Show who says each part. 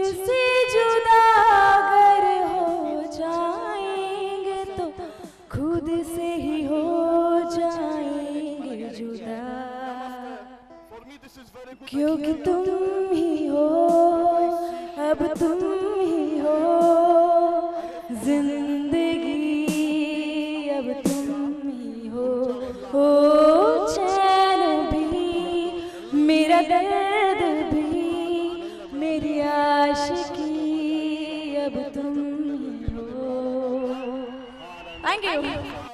Speaker 1: मुझसे जुदा अगर हो जाएंगे तो खुद से ही हो जाएंगे जुदा, क्योंकि तुम ही हो, अब तुम ही हो जिंदगी, अब तुम ही हो चैन भी, मेरा दर्द भी, मेरी आशिकी, अब तुम ही हो। Thank you.